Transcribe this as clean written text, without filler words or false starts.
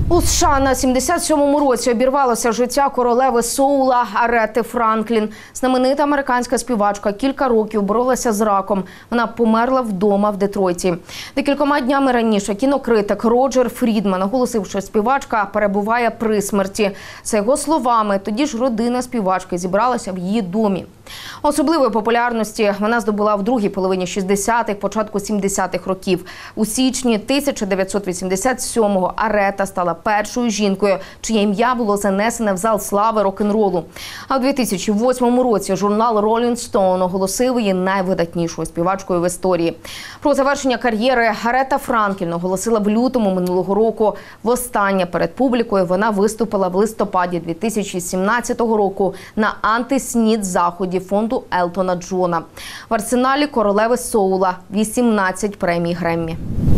У США на 77-му році обірвалося життя королеви соула Арети Франклін. Знаменита американська співачка кілька років боролася з раком. Вона померла вдома в Детройті. Декількома днями раніше кінокритик Роджер Фрідман оголосив, що співачка перебуває при смерті. За його словами, тоді ж родина співачки зібралася в її домі. Особливої популярності вона здобула в другій половині 60-х, початку 70-х років. У січні 1987-го Арета стала першою жінкою, чиє ім'я було занесене в зал слави рок-н-ролу. А у 2008 році журнал Rolling Stone оголосив її найвидатнішою співачкою в історії. Про завершення кар'єри Арета Франклін оголосила в лютому минулого року. Востаннє перед публікою вона виступила в листопаді 2017 року на анти-СНІД-заході фонду Елтона Джона. В арсеналі королеви соула 18 премій Греммі.